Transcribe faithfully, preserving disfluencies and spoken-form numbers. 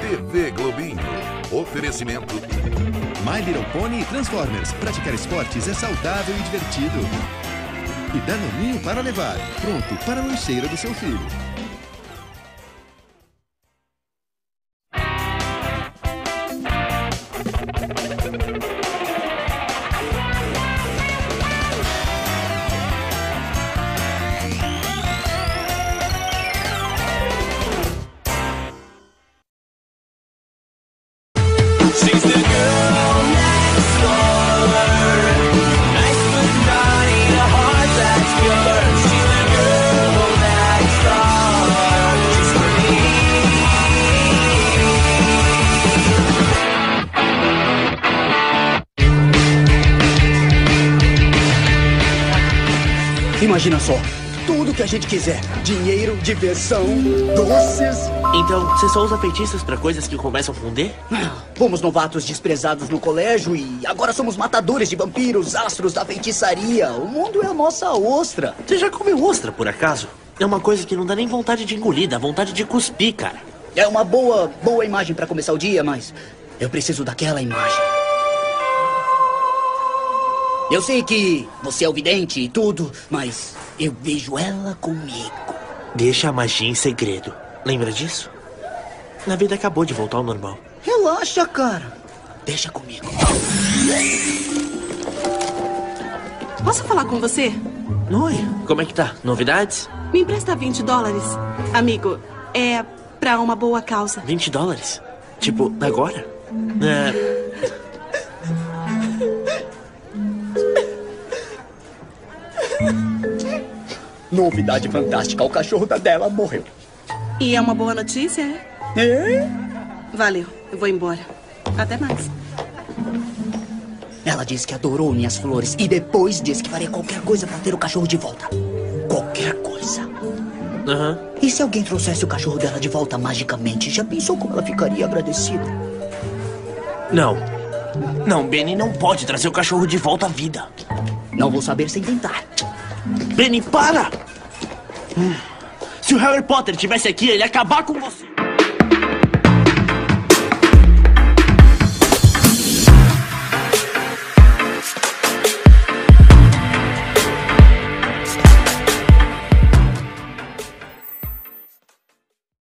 T V Globinho. Oferecimento My Little Pony e Transformers. Praticar esportes é saudável e divertido. E Danoninho para levar. Pronto para a lancheira do seu filho. She's the girl next door. Nice but naughty, a heart that's pure. She's the girl next door. She's free. Imagina só, tudo que a gente quiser. Dinheiro, diversão, doces. Então, você só usa feitiços pra coisas que começam com D? Fomos novatos desprezados no colégio e agora somos matadores de vampiros, astros da feitiçaria. O mundo é a nossa ostra. Você já comeu ostra, por acaso? É uma coisa que não dá nem vontade de engolir, dá vontade de cuspir, cara. É uma boa, boa imagem pra começar o dia, mas eu preciso daquela imagem. Eu sei que você é o vidente e tudo, mas eu vejo ela comigo. Deixa a magia em segredo. Lembra disso? A vida acabou de voltar ao normal. Relaxa, cara. Deixa comigo. Posso falar com você? Oi, como é que tá? Novidades? Me empresta vinte dólares. Amigo, é pra uma boa causa. vinte dólares? Tipo, agora? É... Novidade fantástica, o cachorro da dela morreu. E é uma boa notícia, é? É? Valeu, eu vou embora. Até mais. Ela disse que adorou minhas flores e depois disse que faria qualquer coisa pra ter o cachorro de volta. Qualquer coisa. Aham. Uhum. E se alguém trouxesse o cachorro dela de volta magicamente? Já pensou como ela ficaria agradecida? Não. Não, Benny não pode trazer o cachorro de volta à vida. Não vou saber sem tentar. Benny, para! Se o Harry Potter estivesse aqui, ele ia acabar com você.